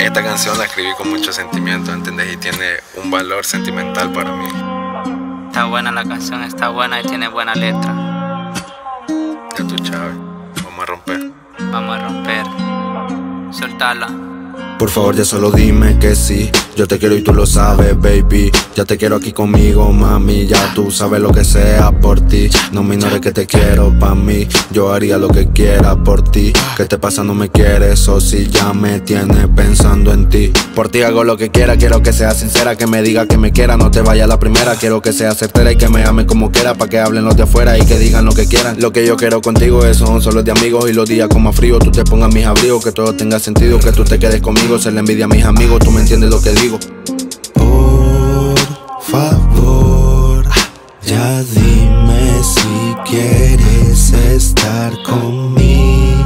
Esta canción la escribí con mucho sentimiento, ¿entendés? Y tiene un valor sentimental para mí. Está buena la canción, está buena y tiene buena letra. Ya tú, Chávez, vamos a romper. Vamos a romper. Soltarla. Por favor, ya solo dime que sí. Yo te quiero y tú lo sabes, baby. Ya te quiero aquí conmigo, mami. Ya tú sabes lo que sea por ti. No me ignores que te quiero pa' mí. Yo haría lo que quiera por ti. ¿Qué te pasa? No me quieres, o si ya me tienes pensando en ti. Por ti hago lo que quiera, quiero que seas sincera. Que me diga que me quiera, no te vaya a la primera. Quiero que seas certera y que me ame como quiera. Pa' que hablen los de afuera y que digan lo que quieran. Lo que yo quiero contigo es son solo de amigos. Y los días con más frío tú te pongas mis abrigos. Que todo tenga sentido, que tú te quedes conmigo. Se le envidia a mis amigos, tú me entiendes lo que digo. Por favor, ya dime si quieres estar conmigo,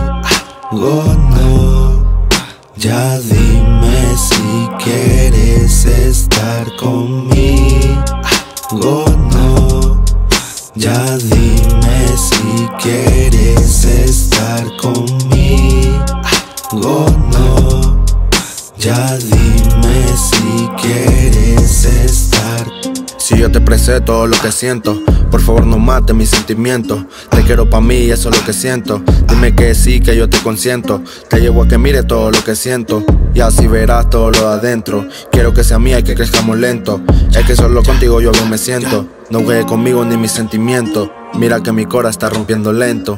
no. Ya dime si quieres estar conmigo, no. Ya dime si quieres estar conmigo, no. Ya dime si quieres estar. Si yo te expresé todo lo que siento, por favor no mates mis sentimientos. Te quiero pa' mí y eso es lo que siento. Dime que sí, que yo te consiento. Te llevo a que mire todo lo que siento y así verás todo lo de adentro. Quiero que sea mía y que crezcamos lento. Es que solo contigo yo bien me siento. No juegues conmigo ni mis sentimientos. Mira que mi cora está rompiendo lento.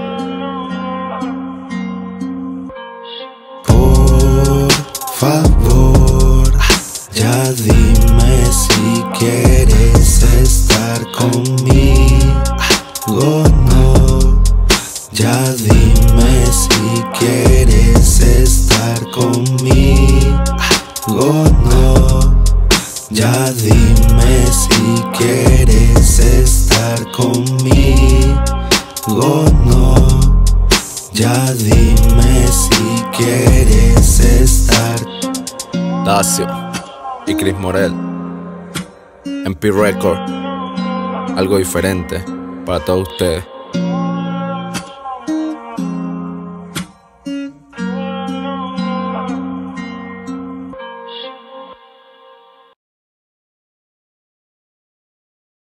Por favor, ya dime si quieres estar conmigo, no. Ya dime si quieres estar conmigo, no. Ya dime si quieres estar conmigo, no. Ya dime si quieres estar. Dacio y Chris Morel, MP Record, algo diferente para todos ustedes.